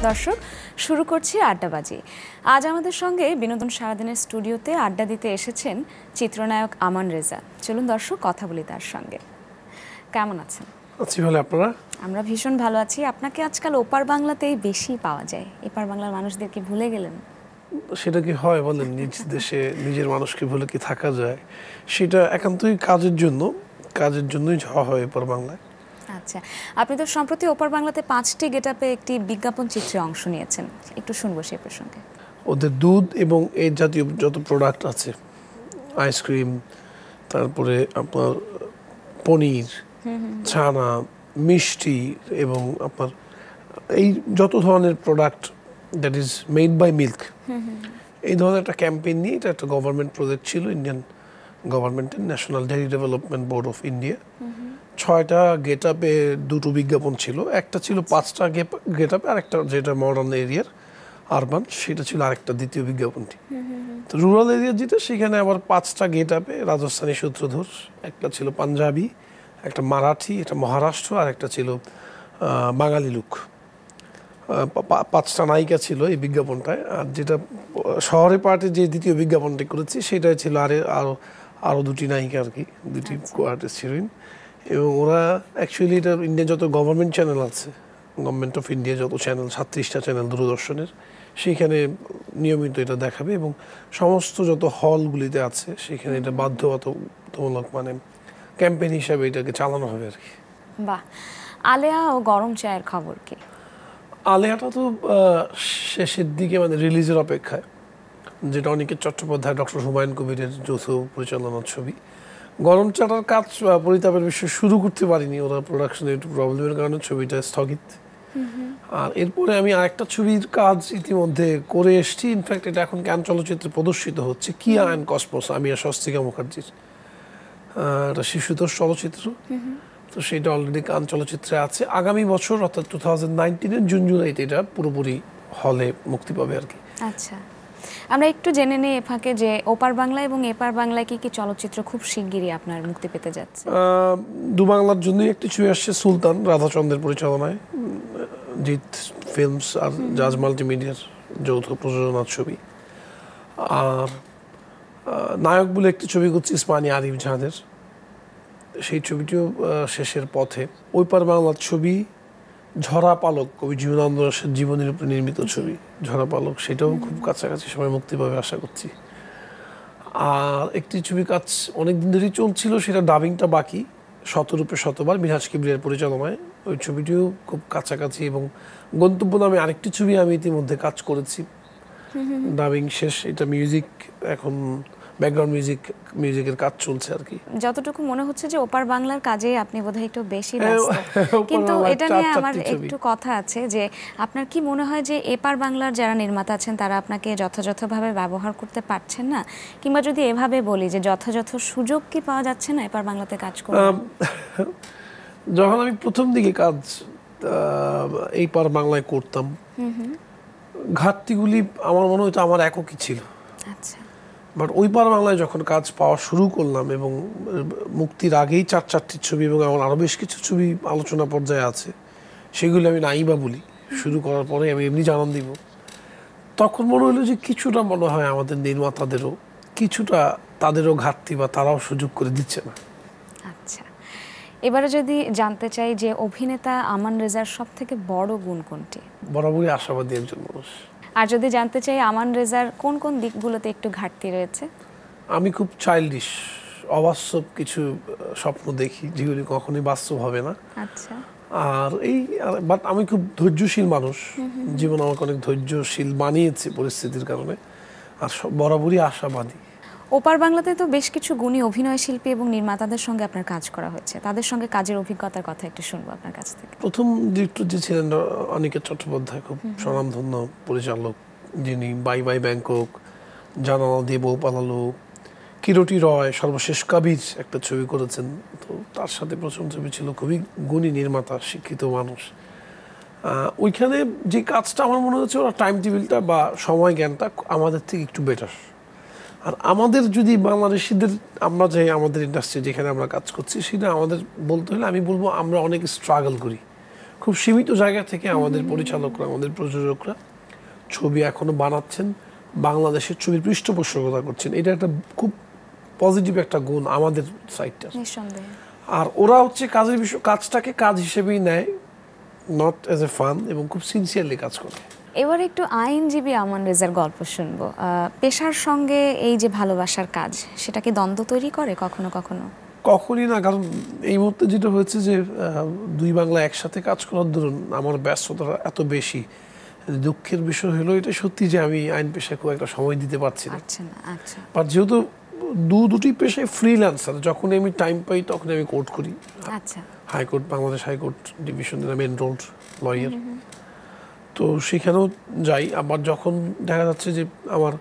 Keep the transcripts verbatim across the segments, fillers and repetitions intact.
দর্শক শুরু করছি আড্ডাবাজি। আজ আমাদের সঙ্গে বিনোদন সারাদিনের স্টুডিওতে আড্ডা দিতে এসেছেন চিত্রনায়ক আমান রেজা। চলুন দর্শক কথা বলি তার সঙ্গে। কেমন আছেন? আছি ভালো, আপনারা? আমরা ভীষণ ভালো আছি। আপনাকে আজকাল ওপার বাংলাতেই বেশি পাওয়া যায়, এপার বাংলার মানুষদেরকে ভুলে গেলেন? সেটা কি হয় বলেন? নিজ দেশে নিজের মানুষকে ভুলে কি থাকা যায়? সেটা একান্তই কাজের জন্য, কাজের জন্যই যাওয়া হয় এপার বাংলায়। আচ্ছা, আপনি তো সম্প্রতি ওপার বাংলাতে পাঁচটি গেটআপে একটি বিজ্ঞাপন চিত্রে অংশ নিয়েছেন, একটু শুনবো সে প্রসঙ্গে। ওদের দুধ এবং এই জাতীয় যত প্রোডাক্ট আছে, আইসক্রিম, তারপরে আপনার পনির, ছানা, মিষ্টি এবং আপনার এই যত ধরনের product that is made by milk, এই ধরনের একটা ক্যাম্পেইন নিয়ে এটা একটা গভর্নমেন্ট প্রজেক্ট ছিল, ইন্ডিয়ান গভর্নমেন্টের national dairy development board of India. ছয়টা গেট আপে দুটো বিজ্ঞাপন ছিল, একটা ছিল পাঁচটা গেট আপে, আর একটা যেটা মডার্ন এরিয়ার আরবান, সেটা ছিল আরেকটা দ্বিতীয় বিজ্ঞাপনটি। তো রুরাল এরিয়া যেটা, সেখানে আবার পাঁচটা গেট আপে রাজস্থানী সূত্রধর, একটা ছিল পাঞ্জাবি, একটা মারাঠি, একটা মহারাষ্ট্র, আর একটা ছিল বাঙালি লুক। পাঁচটা নায়িকা ছিল এই বিজ্ঞাপনটায়। আর যেটা শহরে পার্টে যে দ্বিতীয় বিজ্ঞাপনটি করেছি, সেটাই ছিল আরে আরও আরও দুটি নায়িকা আর কি, দুটি আর্টিস্ট হিরোইন। এবং ওরা অ্যাকচুয়ালি এটা ইন্ডিয়ার যত গভর্নমেন্ট চ্যানেল আছে, গভর্নমেন্ট অফ ইন্ডিয়া যত চ্যানেল, সাতত্রিশটা চ্যানেল দূরদর্শনের, সেইখানে নিয়মিত এটা দেখাবে এবং সমস্ত যত হলগুলিতে আছে সেখানে এটা বাধ্যবাধকতামূলক মানে ক্যাম্পেইন হিসাবে এটাকে চালানো হবে আর কি। বাহ। আলেয়া ও গরম চায়ের খবর কি? আলেয়াটা তো শেষের দিকে মানে রিলিজের অপেক্ষায়, যেটা অনিকেত চট্টোপাধ্যায়, ডক্টর হুমায়ুন কবিরের যৌথ পরিচালনার ছবি। গরম চাটার কাজ পরিতাপের বিষয়ে শুরু করতে পারিনি, ওরা প্রোডাকশনে একটু প্রবলেমের কারণে ছবিটা স্থগিত। আর এরপরে আমি আরেকটা ছবির কাজ ইতিমধ্যে করে এসেছি, ইনফ্যাক্ট এটা এখন ক্যান চলচ্চিত্রে প্রদর্শিত হচ্ছে, কিয়া অ্যান্ড কসমোস, আমি আর স্বস্তিকা মুখার্জির একটা শিশুতোষ চলচ্চিত্র। তো সেটা অলরেডি কান চলচ্চিত্রে আছে। আগামী বছর অর্থাৎ টু থাউজেন্ড নাইনটিনের জুন জুলাইতে এটা পুরোপুরি হলে মুক্তি পাবে আর কি। আচ্ছা, আমরা একটু জেনে নিই এ ফাঁকে যে ওপার বাংলা এবং এপার বাংলায় কি কি চলচ্চিত্র খুব শিগগিরই আপনার মুক্তি পেতে যাচ্ছে? দু বাংলার জন্যই একটি ছবি আসছে, সুলতান, রাধাচন্দ্রের পরিচালনায়, জিৎ ফিল্মস আর জাজ মাল্টিমিডিয়ার যৌথ প্রযোজনার ছবি। আর নায়ক বলে একটি ছবি করছি ইসমানি আরিফ জাহানের, সেই ছবিটিও শেষের পথে। ওইপার বাংলার ছবি ঝরা পালক, কবি জীবনানন্দ দাশের জীবনের উপর নির্মিত ছবি ঝরা পালক, সেটাও খুব কাছাকাছি সময় মুক্তি পাবে আশা করছি। আর একটি ছবি কাজ অনেকদিন ধরেই চলছিল, সেটা ডাবিংটা বাকি, শতরূপে শতবার, মিনহাজ কিবরিয়ার পরিচালনায়, ওই ছবিটিও খুব কাছাকাছি। এবং গন্তব্য নামে আরেকটি ছবি আমি ইতিমধ্যে কাজ করেছি, ডাবিং শেষ, এটা মিউজিক এখন ব্যাকগ্রাউন্ড মিউজিক মিউজিকের কাজ চলছে আর কি। যতটুকু মনে হচ্ছে যে ওপার বাংলার কাজে আপনি বোধহয় একটু বেশি ব্যস্ত, কিন্তু এটা নিয়ে আমার একটু কথা আছে যে আপনার কি মনে হয় যে এপার বাংলার যারা নির্মাতা আছেন তারা আপনাকে যথাযথভাবে ব্যবহার করতে পারছেন না, কিংবা যদি এভাবে বলি যে যথাযথ সুযোগ কি পাওয়া যাচ্ছে না এপার বাংলাতে কাজ করার? যখন আমি প্রথম দিকে কাজ এই পার বাংলায় করতাম, ঘাটতিগুলি আমার মনে হতো আমার একই ছিল। আচ্ছা, বাট ওই পার বাংলায় যখন কাজ পাওয়া শুরু করলাম এবং মুক্তির আগেই চার চারটি ছবি এবং আমার আরও বেশ কিছু ছবি আলোচনা পর্যায়ে আছে, সেগুলি আমি নাই বা বলি, শুরু করার পরে আমি এমনি জানান দিব, তখন মনে হলো যে কিছুটা মনে হয় আমাদের নির্মাতাদেরও কিছুটা তাদেরও ঘাটতি বা তারাও সুযোগ করে দিচ্ছে না। আচ্ছা, এবারে যদি জানতে চাই যে অভিনেতা আমান রেজার সব থেকে বড় গুণ কোনটি? বরাবরই আশাবাদী একজন মানুষ। আর যদি জানতে চাই আমান রেজার কোন কোন দিকগুলোতে একটু ঘাটতি রয়েছে? আমি খুব চাইল্ডিশ, অবাস্তব কিছু স্বপ্ন দেখি যেগুলি কখনোই বাস্তব হবে না। আচ্ছা। আর এই বাট আমি খুব ধৈর্যশীল মানুষ, জীবন আমাকে অনেক ধৈর্যশীল বানিয়েছে পরিস্থিতির কারণে, আর বরাবরই আশাবাদী। ওপার বাংলাতে তো বেশ কিছু গুণী অভিনয় শিল্পী এবং নির্মাতাদের সঙ্গে আপনার কাজ করা হয়েছে, তাদের সঙ্গে কাজের অভিজ্ঞতার কথা একটু শুনবো আপনার কাছ থেকে। প্রথম ডিরেক্টর যে ছিলেন অনিকেত চট্টোপাধ্যায়, খুব স্বনামধন্য পরিচালক, যিনি বাই বাই ব্যাংকক, জানালা দিয়ে বউ পালালো, কিরটি রয়, সর্বশেষ কবির একটা ছবি করেছেন। তো তার সাথে প্রথম ছবি ছিল, খুবই গুণী নির্মাতা, শিক্ষিত মানুষ। ওইখানে যে কাজটা আমার মনে হচ্ছে ওরা টাইম টেবিলটা বা সময় জ্ঞানটা আমাদের থেকে একটু বেটার। আর আমাদের যদি বাংলাদেশিদের, আমরা যে আমাদের ইন্ডাস্ট্রি যেখানে আমরা কাজ করছি, সেটা আমাদের বলতে হলে আমি বলবো আমরা অনেক স্ট্রাগল করি, খুব সীমিত জায়গা থেকে আমাদের পরিচালকরা, আমাদের প্রযোজকরা ছবি এখনো বানাচ্ছেন, বাংলাদেশের ছবির পৃষ্ঠপোষকতা করছেন। এটা একটা খুব পজিটিভ একটা গুণ আমাদের সাইডটা। নিঃসন্দেহে। আর ওরা হচ্ছে কাজের বিষয়, কাজটাকে কাজ হিসেবেই নেয়, নট অ্যাজ এ ফান, এবং খুব সিনসিয়ারলি কাজ করে। এবার একটু আইনজীবী আমান রেজার গল্প শুনবো। পেশার সঙ্গে এই যে ভালোবাসার কাজ, সেটা কি দ্বন্দ্ব তৈরি করে কখনো কখনো? কখনই না, কারণ এই মুহূর্তে যেটা হয়েছে যে দুই বাংলা একসাথে কাজ করার দরুন আমার ব্যস্ততা এত বেশি। দুঃখের বিষয় হলো এটা সত্যি যে আমি আইন পেশায় খুব একটা সময় দিতে পারছি না। আচ্ছা না, আচ্ছা। বাট যেহেতু দু দুটি পেশায় ফ্রিল্যান্সার, যখন আমি টাইম পাই তখন আমি কোর্ট করি। আচ্ছা। হাইকোর্ট, বাংলাদেশ হাইকোর্ট ডিভিশনের আমি এনরোলড লয়ার, তো সেখানেও যাই। আবার যখন দেখা যাচ্ছে যে আমার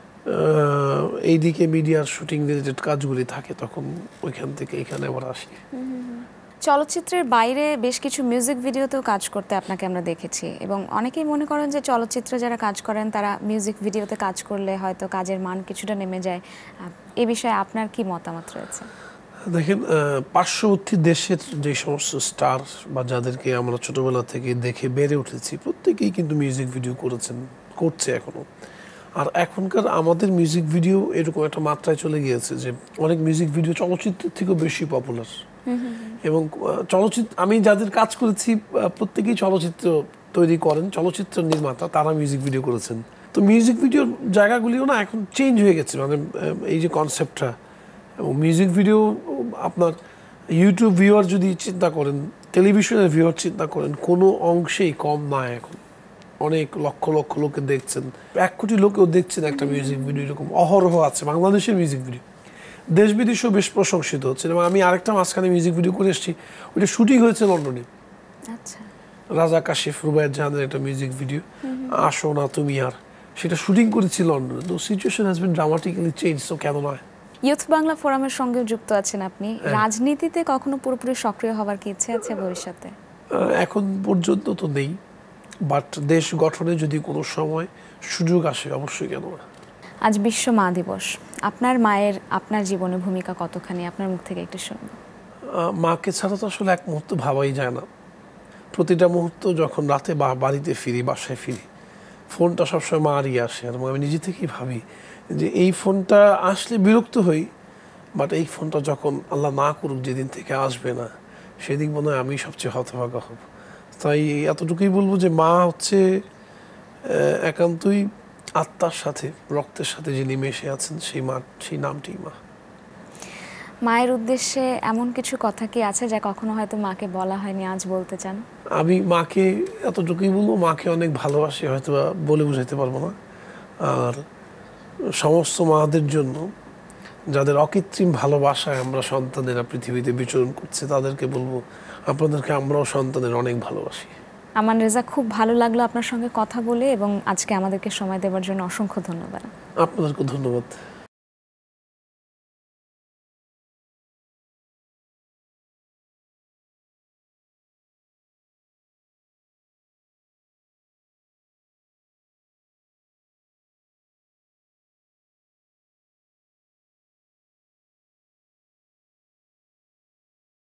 এইদিকে মিডিয়ার শুটিং রিলেটেড কাজগুলি থাকে, তখন ওইখান থেকে এখানে আবার আসি। চলচ্চিত্রের বাইরে বেশ কিছু মিউজিক ভিডিওতেও কাজ করতে আপনাকে আমরা দেখেছি, এবং অনেকেই মনে করেন যে চলচ্চিত্রে যারা কাজ করেন তারা মিউজিক ভিডিওতে কাজ করলে হয়তো কাজের মান কিছুটা নেমে যায়। এ বিষয়ে আপনার কি মতামত রয়েছে? দেখেন, পার্শ্ববর্তী দেশের যে সমস্ত স্টার বা যাদেরকে আমরা ছোটবেলা থেকে দেখে বেড়ে উঠেছি, প্রত্যেকেই কিন্তু মিউজিক ভিডিও করেছেন, করছে এখনো। আর এখনকার আমাদের মিউজিক ভিডিও এরকম একটা মাত্রায় চলে গিয়েছে যে অনেক মিউজিক ভিডিও চলচ্চিত্রের থেকেও বেশি পপুলার। এবং চলচ্চিত্র, আমি যাদের কাজ করেছি প্রত্যেকেই চলচ্চিত্র তৈরি করেন, চলচ্চিত্র নির্মাতা, তারা মিউজিক ভিডিও করেছেন। তো মিউজিক ভিডিওর জায়গাগুলিও না এখন চেঞ্জ হয়ে গেছে, মানে এই যে কনসেপ্টটা। এবং মিউজিক ভিডিও আপনার ইউটিউব ভিউয়ার যদি চিন্তা করেন, টেলিভিশনের ভিউয়ার চিন্তা করেন, কোনো অংশেই কম না। এখন অনেক লক্ষ লক্ষ লোকে দেখছেন, এক কোটি লোকেও দেখছেন একটা মিউজিক ভিডিও, এরকম অহরহ আছে বাংলাদেশের মিউজিক ভিডিও। দেশ বিদেশেও বেশ প্রশংসিত হচ্ছে। এবং আমি আরেকটা মাঝখানে মিউজিক ভিডিও করে এসেছি, ওইটা শুটিং হয়েছে লন্ডনে। আচ্ছা। রাজা কাশিফ, রুবায়েত জাহানের একটা মিউজিক ভিডিও, আসো না তুমি আর, সেটা শুটিং করেছি লন্ডনে। তো situation has been dramatically change, তো কেন নয়। ইউথ বাংলা ফোরামের সঙ্গে যুক্ত আছেন আপনি, রাজনীতিতে কখনো পুরোপুরি সক্রিয় হওয়ার কি ইচ্ছে আছে ভবিষ্যতে? এখন পর্যন্ত তো নেই, বাট দেশ গঠনে যদি কোনো সময় সুযোগ আসে অবশ্যই কেন না। আজ বিশ্ব মা দিবস, আপনার মায়ের আপনার জীবনে ভূমিকা কতখানি, আপনার মুখ থেকে একটু শুনব। মাকে ছাড়া তো আসলে এক মুহূর্ত ভাবাই যায় না। প্রতিটা মুহূর্ত যখন রাতে বা বাড়িতে ফিরি, বাসায় ফিরি, ফোনটা সবসময় মারই আসে। আর আমি নিজে থেকেই ভাবি যে এই ফোনটা আসলে বিরক্ত হই, বাট এই ফোনটা যখন আল্লাহ না করুক যেদিন থেকে আসবে না, সেদিন মনে হয় আমি সবচেয়ে হতভাগা হব। তাই এতটুকুই বলবো যে মা হচ্ছে একান্তই আত্মার সাথে, রক্তের সাথে যিনি মিশে আছেন, সেই মা, সেই নামটি মা। মায়ের উদ্দেশ্যে এমন কিছু কথা কি আছে যা কখনো হয়তো মাকে বলা হয়নি, আজ বলতে চান? আমি মাকে এতটুকুই বলবো, মাকে অনেক ভালোবাসি, হয়তো বলে বুঝাইতে পারবো না। আর সমস্ত মাদের জন্য, যাদের অকৃত্রিম ভালোবাসায় আমরা সন্তানেরা পৃথিবীতে বিচরণ করছে, তাদেরকে বলবো আপনাদেরকে আমরাও সন্তানের অনেক ভালোবাসি। আমান রেজা, খুব ভালো লাগলো আপনার সঙ্গে কথা বলে, এবং আজকে আমাদেরকে সময় দেওয়ার জন্য অসংখ্য ধন্যবাদ। আপনাদেরকে ধন্যবাদ।